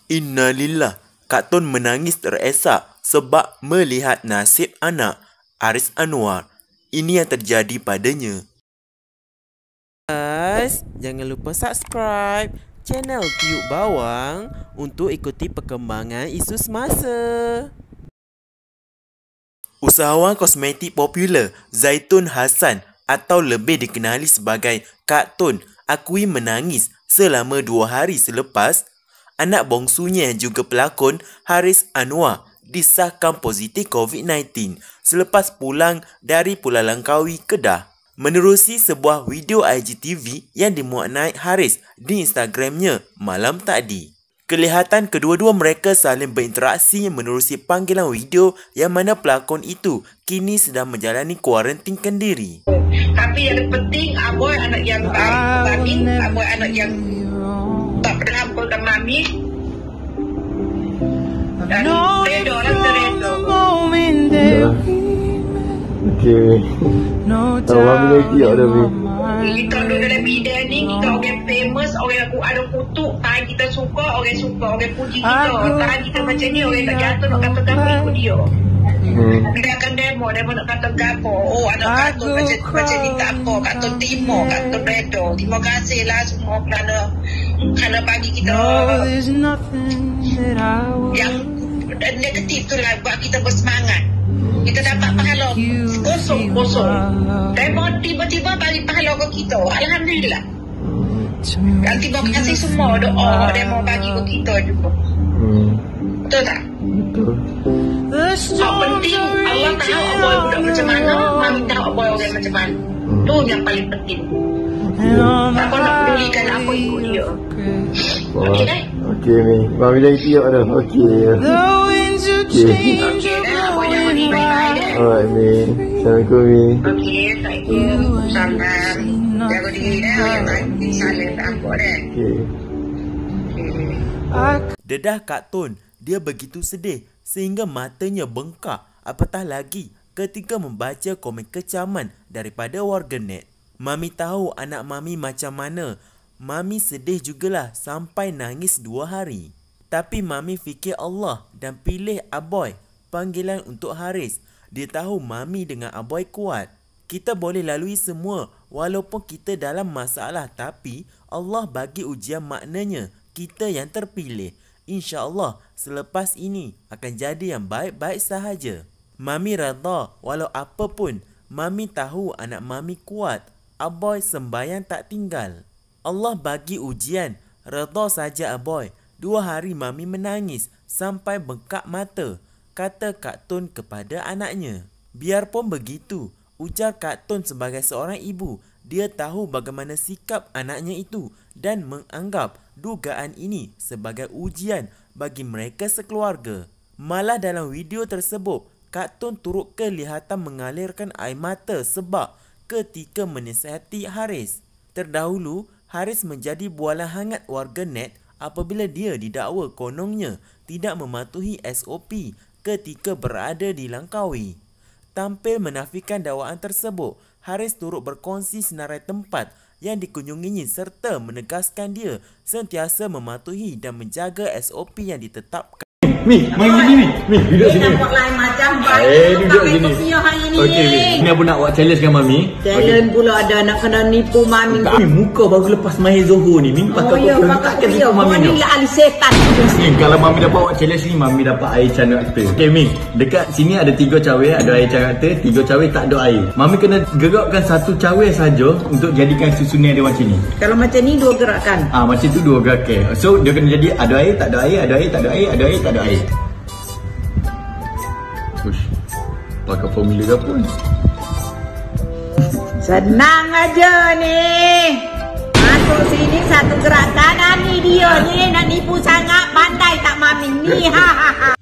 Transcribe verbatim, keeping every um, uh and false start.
INNALILLAH, Kak Ton menangis teresak sebab melihat nasib anak. Aris Annuar. Ini yang terjadi padanya. Guys, jangan lupa subscribe channel Tiup Bawang untuk ikuti perkembangan isu semasa. Usahawan kosmetik popular Zaiton Hassan atau lebih dikenali sebagai Kak Ton akui menangis selama dua hari selepas anak bongsunya yang juga pelakon Annuar disahkan positif covid sembilan belas selepas pulang dari Pulau Langkawi, Kedah. Menerusi sebuah video I G T V yang dimuat naik Haris di Instagramnya malam tadi. Kelihatan kedua-dua mereka saling berinteraksi menerusi panggilan video yang mana pelakon itu kini sedang menjalani kuarantinkan diri. Tapi yang penting aboy anak yang baik, Mami, aboy anak yang tak pernah berhampa Mami. Dan redo lah redo. Okay. Tahu Mami lagi tak ada Mami? Kita duduk dalam bidang ni, kita orang famous, orang aku ada kutuk, tahan kita suka, orang suka, orang puji kita. Tahan kita macam ni, orang nak jatuh, nak kata gapo ikut dia. Hmm. Dia akan demo, demo nak kata gapo. Oh, anak Kak Ton macam, macam ni tak apa, Kak Ton timo, Kak Ton redo. Terima kasih lah semua kerana, kerana bagi kita yang negatif tu lah buat kita bersemangat. Kita dapat pahala kosong-kosong. Demo tiba-tiba bagi pahala ke kita. Alhamdulillah. Dan terima kasih semua doa demo bagi ke kita juga. Hmm. Betul tak? Betul. Yang penting Allah tahu aboy budak macam mana, Mami tahu aboy orang macam mana. Hmm. Tu yang paling penting. Tak kau nak pedulikan apa ikut dia. Okey dah? Okey ni. Mami dah tiap dah. Okey. Okey. Okey dah. Aboy jangan ni baik-baik dah. Alright Mi. Assalamualaikum Mi. Okey. Assalamualaikum. Salam. Jaga diri dah. Jangan salah tak apa dah. Okey. Dedah Kak Ton, dia begitu sedih sehingga matanya bengkak, apatah lagi ketika membaca komen kecaman daripada warganet. Mami tahu anak Mami macam mana. Mami sedih jugalah sampai nangis dua hari. Tapi Mami fikir Allah dan pilih aboy panggilan untuk Haris. Dia tahu Mami dengan aboy kuat. Kita boleh lalui semua walaupun kita dalam masalah, tapi Allah bagi ujian, maknanya kita yang terpilih. Insya-Allah selepas ini akan jadi yang baik-baik sahaja. Mami redha walau apa pun. Mami tahu anak Mami kuat. Aboy sembahyang tak tinggal. Allah bagi ujian, redha saja aboy. Dua hari Mami menangis sampai bengkak mata, kata Kak Ton kepada anaknya. Biarpun begitu, ujar Kak Ton sebagai seorang ibu, dia tahu bagaimana sikap anaknya itu dan menganggap dugaan ini sebagai ujian bagi mereka sekeluarga. Malah dalam video tersebut, Kak Ton turut kelihatan mengalirkan air mata sebab ketika menasihati Haris. Terdahulu, Haris menjadi bualan hangat warganet apabila dia didakwa kononnya tidak mematuhi S O P ketika berada di Langkawi. Tampil menafikan dakwaan tersebut, Haris turut berkongsi senarai tempat yang dikunjunginya serta menegaskan dia sentiasa mematuhi dan menjaga S O P yang ditetapkan. Mi, mari sini Mi. Mi, duduk sini. Nak buat lain macam baik. Eh, duduk sini. Okey Mi. Ni aku nak buat challenge dengan Mami. Challenge pula ada nak kena nipu Mami. Mi, muka baru lepas mahir Zohor ni. Mi pakai oh, ya, pakai nipu Mami ni. Mami lah ahli setan. Ni kalau Mami dapat buat challenge ni, Mami dapat air canak kita. Okey Mi, dekat sini ada tiga cawe, ada air canak kita, tiga cawe tak ada air. Mami kena gerakkan satu cawe saja untuk jadikan susunan dia macam ni. Kalau macam ni dua gerakan. Ah, macam tu dua gerakan. So dia kena jadi ada air, tak ada air, ada air, tak ada air, ada air, tak ada air. Ush, pakai formula ke apa ni? Senang aja ni. Masuk sini satu gerakan ni dia ni nak nipu sangat, pandai tak Mami ni. Ha ha ha.